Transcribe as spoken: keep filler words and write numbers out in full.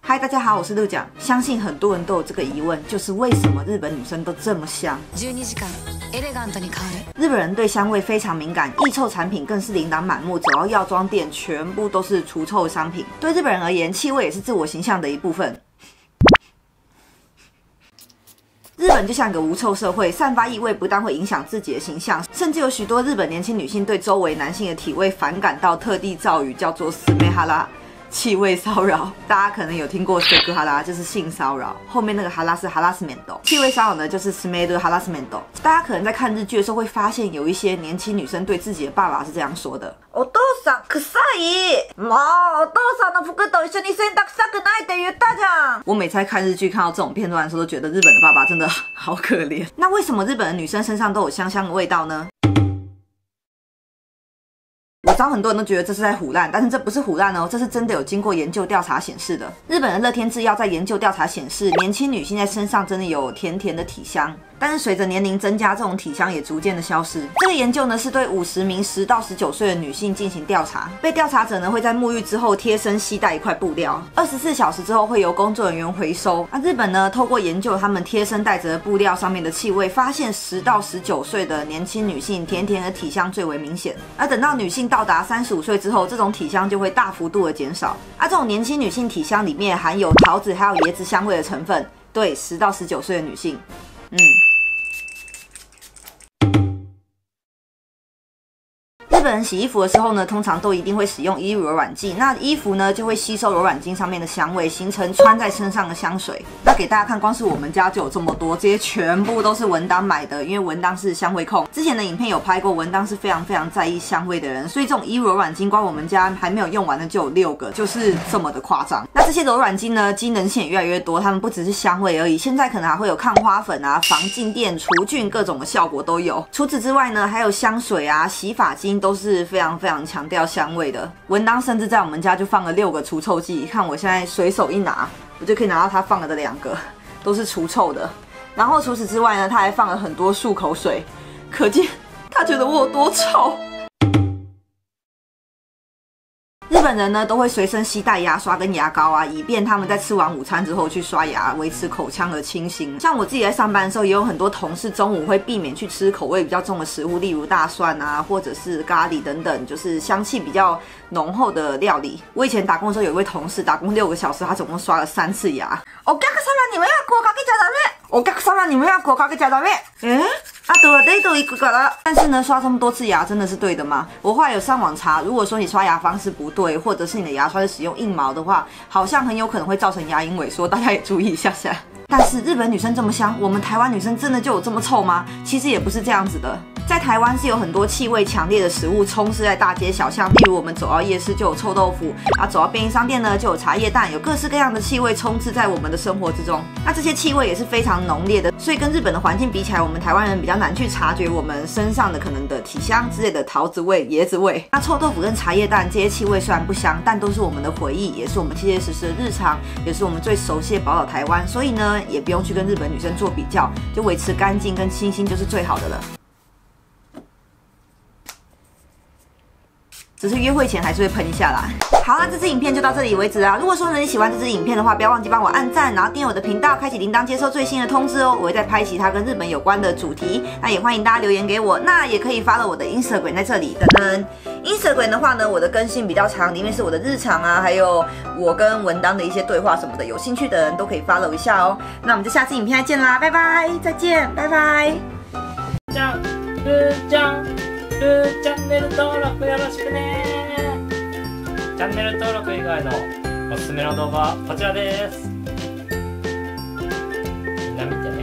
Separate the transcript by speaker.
Speaker 1: 嗨，大家好，我是陆讲。相信很多人都有这个疑问，就是为什么日本女生都这么香？日本人对香味非常敏感，易臭产品更是琳琅满目，走到药妆店全部都是除臭商品。对日本人而言，气味也是自我形象的一部分。日本就像个无臭社会，散发异味不但会影响自己的形象，甚至有许多日本年轻女性对周围男性的体味反感到特地造语叫做“斯梅哈拉”。气味骚扰，大家可能有听过 seku hara， 就是性骚扰，后面那个 hara 是 harassment， 气味骚扰呢就是 smell harassment。大家可能在看日剧的时候会发现，有一些年轻女生对自己的爸爸是这样说的：お父さん臭い。もうお父さんの服と一緒に洗濯したくないって言ったじゃん。我每次在看日剧看到这种片段的时候，都觉得日本的爸爸真的好可怜。那为什么日本的女生身上都有香香的味道呢？我知道很多人都觉得这是在唬烂，但是这不是唬烂哦，这是真的有经过研究调查显示的。日本的乐天制药在研究调查显示，年轻女性在身上真的有甜甜的体香，但是随着年龄增加，这种体香也逐渐的消失。这个研究呢是对五十名十到十九岁的女性进行调查，被调查者呢会在沐浴之后贴身携带一块布料，二十四小时之后会由工作人员回收。那日本呢透过研究他们贴身带着的布料上面的气味，发现十到十九岁的年轻女性甜甜的体香最为明显，而等到女性到达三十五岁之后，这种体香就会大幅度的减少。啊，这种年轻女性体香里面含有桃子还有椰子香味的成分，对十到十九岁的女性，嗯。日本人洗衣服的时候呢，通常都一定会使用衣乳柔软剂，那衣服呢就会吸收柔软剂上面的香味，形成穿在身上的香水。那给大家看，光是我们家就有这么多，这些全部都是文当买的，因为文当是香味控。之前的影片有拍过，文当是非常非常在意香味的人，所以这种衣乳柔软巾，光我们家还没有用完的就有六个，就是这么的夸张。那这些柔软巾呢，机能性也越来越多，它们不只是香味而已，现在可能还会有抗花粉啊、防静电、除菌各种的效果都有。除此之外呢，还有香水啊、洗发精都是非常非常强调香味的。文当甚至在我们家就放了六个除臭剂，看我现在随手一拿，我就可以拿到他放了的两个，都是除臭的。然后除此之外呢，他还放了很多漱口水，可见他觉得我有多臭。日本人呢都会随身携带牙刷跟牙膏啊，以便他们在吃完午餐之后去刷牙，维持口腔的清新。像我自己在上班的时候，也有很多同事中午会避免去吃口味比较重的食物，例如大蒜啊，或者是咖喱等等，就是香气比较浓厚的料理。我以前打工的时候，有一位同事打工六个小时，他总共刷了三次牙。お客様に迷惑をかけちゃダメ。お客様に迷惑をかけちゃダメ。诶啊，对了，对对，一个个了。但是呢，刷这么多次牙真的是对的吗？我后来有上网查，如果说你刷牙方式不对，或者是你的牙刷是使用硬毛的话，好像很有可能会造成牙龈萎缩，大家也注意一下下。但是日本女生这么香，我们台湾女生真的就有这么臭吗？其实也不是这样子的。在台湾是有很多气味强烈的食物充斥在大街小巷，例如我们走到夜市就有臭豆腐，啊，走到便利商店呢就有茶叶蛋，有各式各样的气味充斥在我们的生活之中。那这些气味也是非常浓烈的，所以跟日本的环境比起来，我们台湾人比较难去察觉我们身上的可能的体香之类的桃子味、椰子味。那臭豆腐跟茶叶蛋这些气味虽然不香，但都是我们的回忆，也是我们切切实实的日常，也是我们最熟悉的宝岛台湾。所以呢，也不用去跟日本女生做比较，就维持干净跟清新就是最好的了。只是约会前还是会喷一下啦。好，那这支影片就到这里为止啦。如果说呢你喜欢这支影片的话，不要忘记帮我按赞，然后订阅我的频道，开启铃铛，接收最新的通知哦。我会再拍其他跟日本有关的主题，那也欢迎大家留言给我。那也可以 follow 我的 Instagram 在这里。等等 ，Instagram 的话呢，我的更新比较长，里面是我的日常啊，还有我跟文当的一些对话什么的，有兴趣的人都可以 follow 一下哦。那我们就下次影片再见啦，拜拜，再见，拜拜。
Speaker 2: じゃん、るーちゃん。チャンネル登録よろしくね。チャンネル登録以外のおすすめの動画はこちらです。みんな見てね。